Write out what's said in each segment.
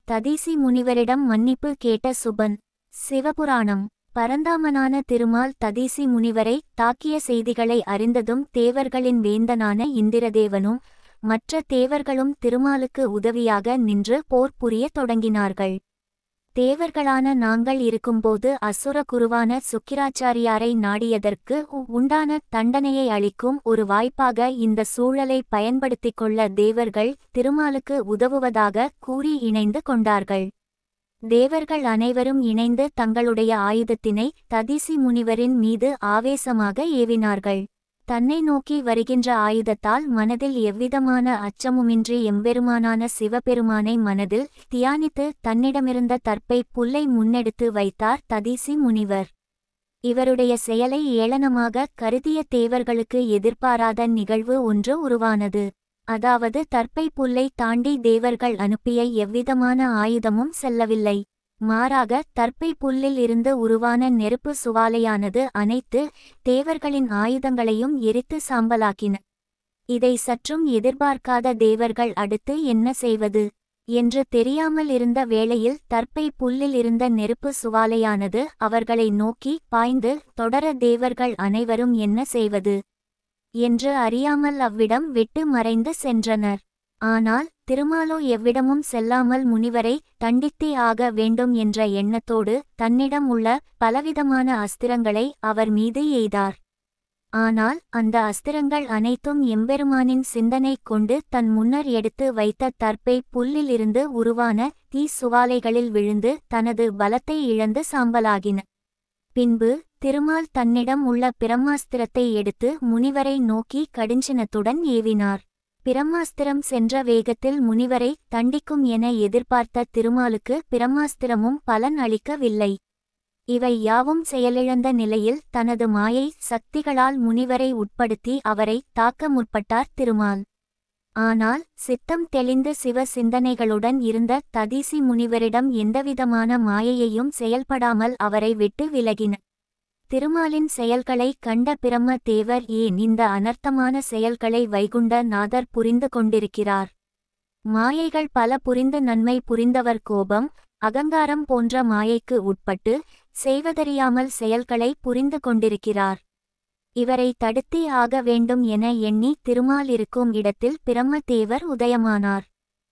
ததீசி முனிவரிடம் மன்னிப்பு கேட்ட சுபன். சிவபுராணம். பரந்தாமனான திருமால் ததீசி முனிவரை தாக்கிய செய்திகளை அறிந்ததும் தேவர்களின் வேந்தனான இந்திரதேவனும் மற்ற தேவர்களும் திருமாலுக்கு உதவியாக நின்று போர் புரியத் தொடங்கினார்கள். தேவர்களான நாங்கள் இருக்கும்போது அசுர குருவான சுக்கிராச்சாரியாரை நாடியதற்கு உண்டான தண்டனையை அளிக்கும் ஒரு வாய்ப்பாக இந்த சூழலை பயன்படுத்திக் கொள்ள தேவர்கள் திருமாலுக்கு உதவுவதாக கூறி இணைந்து கொண்டார்கள். தேவர்கள் அனைவரும் இணைந்து தங்களுடைய ஆயுதத்தினை ததீசி முனிவரின் மீது ஆவேசமாக ஏவினார்கள். தன்னை நோக்கி வருகின்ற ஆயுதத்தால் மனதில் எவ்விதமான அச்சமுமின்றி எம்பெருமானான சிவபெருமானை மனதில் தியானித்து தன்னிடமிருந்த தர்ப்பை புல்லை முன்னெடுத்து வைத்தார் ததீசி முனிவர். இவருடைய செயலை ஏளனமாக கருதிய தேவர்களுக்கு எதிர்பாராத நிகழ்வு ஒன்று உருவானது. அதாவது தர்ப்பை புல்லை தாண்டி தேவர்கள் அனுப்பிய எவ்விதமான ஆயுதமும் செல்லவில்லை. மாறாக தர்ப்பை புல்லில் இருந்து உருவான நெருப்பு சுவாலையானது அனைத்து தேவர்களின் ஆயுதங்களையும் எரித்து சாம்பலாக்கின. இதை சற்றும் எதிர்பார்க்காத தேவர்கள் அடுத்து என்ன செய்வது என்று தெரியாமல் இருந்த வேளையில் தர்ப்பை புல்லில் இருந்த நெருப்பு சுவாலையானது அவர்களை நோக்கி பாய்ந்து தொடர தேவர்கள் அனைவரும் என்ன செய்வது என்று அறியாமல் அவ்விடம் விட்டு மறைந்து சென்றனர். ஆனால் திருமாலோ எவ்விடமும் செல்லாமல் முனிவரை தண்டித்தே ஆக வேண்டும் என்ற எண்ணத்தோடு தன்னிடம் உள்ள பலவிதமான அஸ்திரங்களை அவர் மீது எய்தார். ஆனால் அந்த அஸ்திரங்கள் அனைத்தும் எம்பெருமானின் சிந்தனை கொண்டு தன் முன்னர் எடுத்து வைத்த தர்ப்பை புல்லிலிருந்து உருவான தீ சுவாலைகளில் விழுந்து தனது பலத்தை இழந்து சாம்பலாகின. பின்பு திருமால் தன்னிடம் உள்ள பிரம்மாஸ்திரத்தை எடுத்து முனிவரை நோக்கி கடுஞ்சினத்துடன் ஏவினார். பிரம்மாஸ்திரம் சென்ற வேகத்தில் முனிவரை தண்டிக்கும் என எதிர்பார்த்த திருமாலுக்கு பிரம்மாஸ்திரமும் பலன் அளிக்கவில்லை. இவை யாவும் செயலிழந்த நிலையில் தனது மாயை சக்திகளால் முனிவரை உட்படுத்தி அவரை தாக்க முற்பட்டார் திருமால். ஆனால் சித்தம் தெளிந்து சிவ சிந்தனைகளுடன் இருந்த ததீசி முனிவரிடம் எந்தவிதமான மாயையையும் செயல்படாமல் அவரை விட்டு விலகின. திருமாலின் செயல்களை கண்ட பிரம்ம தேவர் ஏன் இந்த அனர்த்தமான செயல்களை வைகுண்ட நாதர் புரிந்து கொண்டிருக்கிறார்? மாயைகள் பல புரிந்து நன்மை புரிந்தவர் கோபம் அகங்காரம் போன்ற மாயைக்கு உட்பட்டு செய்வதறியாமல் செயல்களை புரிந்து கொண்டிருக்கிறார். இவரை தடுத்தே ஆக வேண்டும் என எண்ணி திருமால் இருக்கும் இடத்தில் பிரம்மதேவர் உதயமானார்.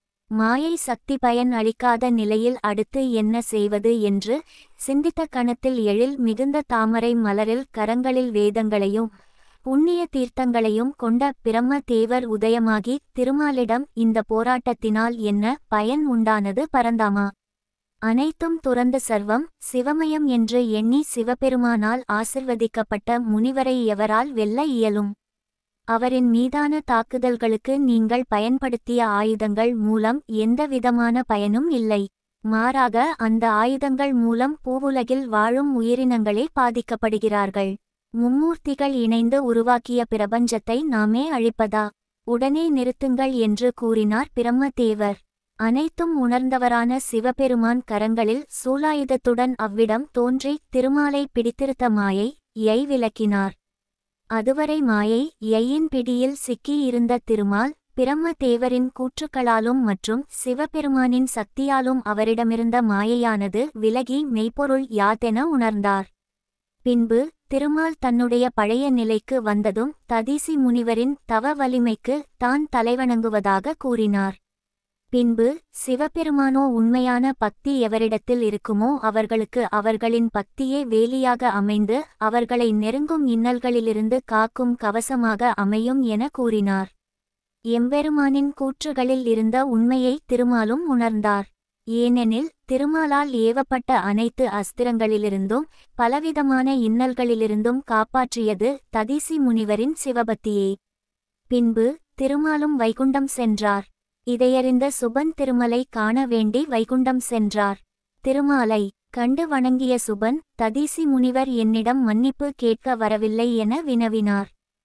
மாயை சக்தி பயன் அளிக்காத நிலையில் அடுத்து என்ன செய்வது என்று சிந்தித்த கணத்தில் எழில் மிகுந்த தாமரை மலரில் கரங்களில் வேதங்களையும் புண்ணிய தீர்த்தங்களையும் கொண்ட பிரம்ம தேவர் உதயமாகி திருமாலிடம் இந்த போராட்டத்தினால் என்ன பயன் உண்டானது பரந்தாமா? அனைத்தும் துறந்து சர்வம் சிவமயம் என்று எண்ணி சிவபெருமானால் ஆசிர்வதிக்கப்பட்ட முனிவரை எவரால் வெல்ல இயலும்? அவரின் மீதான தாக்குதல்களுக்கு நீங்கள் பயன்படுத்திய ஆயுதங்கள் மூலம் எந்த விதமான பயனும் இல்லை. மாறாக அந்த ஆயுதங்கள் மூலம் பூவுலகில் வாழும் உயிரினங்களே பாதிக்கப்படுகிறார்கள். மும்மூர்த்திகள் இணைந்து உருவாக்கிய பிரபஞ்சத்தை நாமே அழிப்பதா? உடனே நிறுத்துங்கள் என்று கூறினார் பிரம்மதேவர். அனைத்தும் உணர்ந்தவரான சிவபெருமான் கரங்களில் சூலாயுதத்துடன் அவ்விடம் தோன்றி திருமாலை பிடித்திருத்த மாயை யை விலக்கினார். அதுவரை மாயை யையின் பிடியில் சிக்கியிருந்த திருமால் பிரம்மதேவரின் கூற்றுக்களாலும் மற்றும் சிவபெருமானின் சக்தியாலும் அவரிடமிருந்த மாயையானது விலகி மெய்ப்பொருள் யாதென உணர்ந்தார். பின்பு திருமால் தன்னுடைய பழைய நிலைக்கு வந்ததும் ததீசி முனிவரின் தவ வலிமைக்கு தான் தலைவணங்குவதாக கூறினார். பின்பு சிவபெருமானோ உண்மையான பக்தி எவரிடத்தில் இருக்குமோ அவர்களுக்கு அவர்களின் பக்தியே வேலியாக அமைந்து அவர்களை நெருங்கும் இன்னல்களிலிருந்து காக்கும் கவசமாக அமையும் என கூறினார். எம்பெருமானின் கூற்றுகளில் இருந்த உண்மையை திருமாலும் உணர்ந்தார். ஏனெனில் திருமாலால் ஏவப்பட்ட அனைத்து அஸ்திரங்களிலிருந்தும் பலவிதமான இன்னல்களிலிருந்தும் காப்பாற்றியது ததீசி முனிவரின் சிவபக்தியே. பின்பு திருமாலும் வைகுண்டம் சென்றார். இதையறிந்த சுபன் திருமலை காண வேண்டி வைகுண்டம் சென்றார். திருமாலை கண்டு வணங்கிய சுபன் ததீசி முனிவர் என்னிடம் மன்னிப்பு கேட்க வரவில்லை என வினவினார்.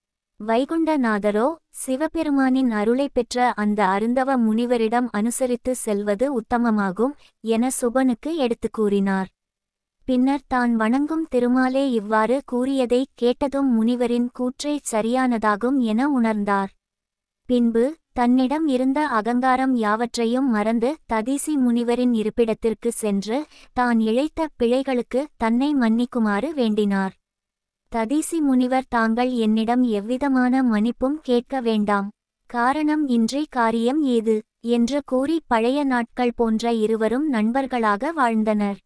வைகுண்டநாதரோ சிவபெருமானின் அருளை பெற்ற அந்த அருந்தவ முனிவரிடம் அனுசரித்து செல்வது உத்தமமாகும் என சுபனுக்கு எடுத்து கூறினார். பின்னர் தான் வணங்கும் திருமாலே இவ்வாறு கூறியதை கேட்டதும் முனிவரின் கூற்றே சரியானதாகும் என உணர்ந்தார். பின்பு தன்னிடம் இருந்த அகங்காரம் யாவற்றையும் மறந்து ததீசி முனிவரின் இருப்பிடத்திற்கு சென்று தான் இழைத்த பிழைகளுக்கு தன்னை மன்னிக்குமாறு வேண்டினார். ததீசி முனிவர், தாங்கள் என்னிடம் எவ்விதமான மன்னிப்பும் கேட்க வேண்டாம், காரணம் இன்றி காரியம் ஏது என்று கூறி பழைய நாட்கள் போன்ற இருவரும் நண்பர்களாக வாழ்ந்தனர்.